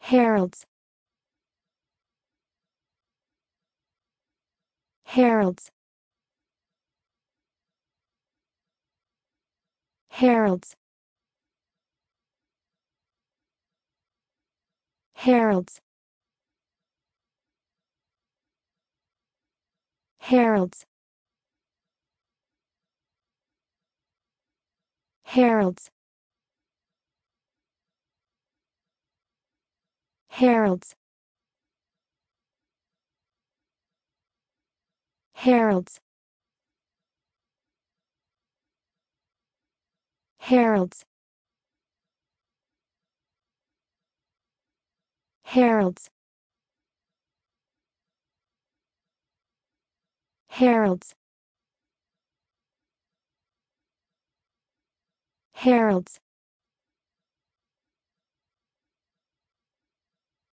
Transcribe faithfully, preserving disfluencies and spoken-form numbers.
Heralds. Heralds. Heralds. Heralds. Heralds. Heralds. Heralds. Heralds. Heralds. Heralds. Heralds. Heralds.